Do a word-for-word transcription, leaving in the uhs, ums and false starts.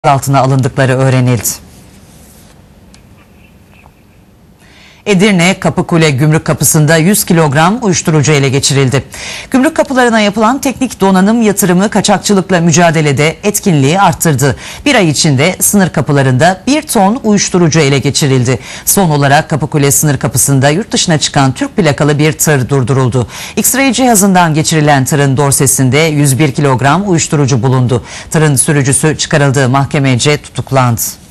altına alındıkları öğrenildi. Edirne Kapıkule Gümrük Kapısı'nda yüz kilogram uyuşturucu ele geçirildi. Gümrük kapılarına yapılan teknik donanım yatırımı kaçakçılıkla mücadelede etkinliği arttırdı. Bir ay içinde sınır kapılarında bir ton uyuşturucu ele geçirildi. Son olarak Kapıkule sınır kapısında yurt dışına çıkan Türk plakalı bir tır durduruldu. X-ray cihazından geçirilen tırın dorsesinde yüz bir kilogram uyuşturucu bulundu. Tırın sürücüsü çıkarıldığı mahkemece tutuklandı.